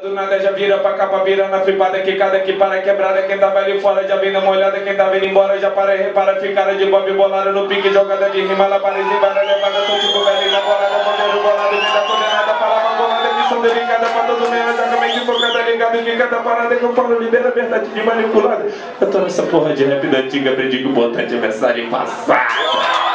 Do nada já vira pra capa, vira na flipada, que cada que para quebrada, quem tava ali fora já vem na molhada, quem tava indo embora já para e repara, ficaram de bob bolada no pique, jogada de rima, lá para cima, levada, sou tipo velho na bolada, bandeiro bolado, vida condenada, palavra bolada, missão delicada pra todo mundo, já também que for cada ligado, que cada parada que eu falo libera a verdade de manipulada. Eu tô nessa porra de rap da antiga, aprendi que o importante é mensagem passada.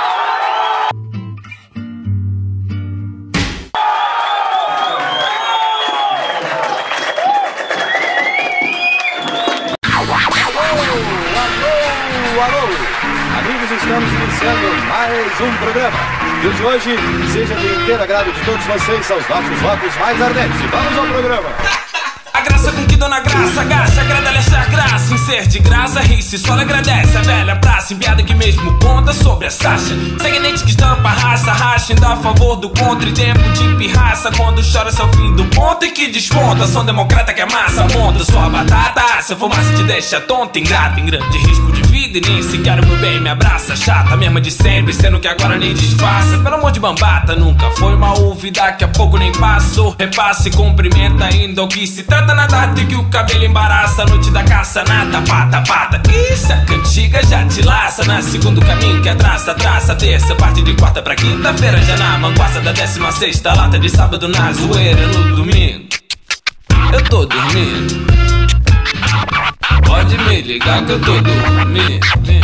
Alô, amigos, estamos iniciando mais um programa. E o de hoje seja de inteiro agrado de todos vocês, aos nossos votos mais ardentes. E vamos ao programa. A graça com que Dona Graça agacha, agrada achar graça em ser de graça, ri-se, só lhe agradece a velha praça, enviada que mesmo conta sobre a Sasha. Seguinte que estampa a raça, racha, ainda a favor do contra e tempo de pirraça. Quando chora seu fim do ponto e que desponta, sou democrata que amassa, monta sua batata. Se a fumaça te deixa tonta, ingrata, em grande risco de vida e nem sequer o meu bem me abraça. Chata, mesma de sempre, sendo que agora nem disfarça. Pelo amor de bambata, nunca foi uma ouve, daqui a pouco nem passo. Repasse, cumprimenta ainda o que se trata na data e que o cabelo embaraça. Noite da caça, nada, pata, pata. Isso, a cantiga já te laça. Na segundo caminho que é traça, traça. Terça, parte de quarta pra quinta-feira, já na manguaça da 16ª. Lata de sábado na zoeira, no domingo eu tô dormindo. Pode me ligar que eu tô dormindo.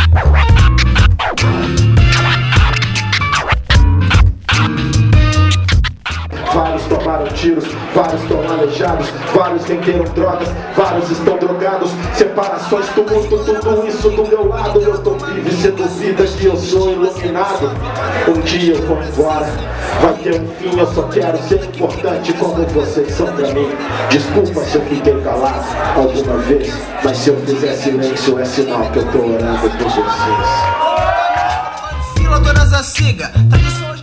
Vários tomaram tiros, vários estão aleijados, vários venderam drogas, vários estão drogados. Separações, tumulto, tudo isso do meu lado. Eu tô vivo e cê duvida que eu sou iluminado. Um dia eu vou embora, vai ter um fim. Eu só quero ser importante como vocês são pra mim. Desculpa se eu fiquei calado alguma vez, mas se eu fizer silêncio é sinal que eu tô orando por vocês. Todas a siga, tradições.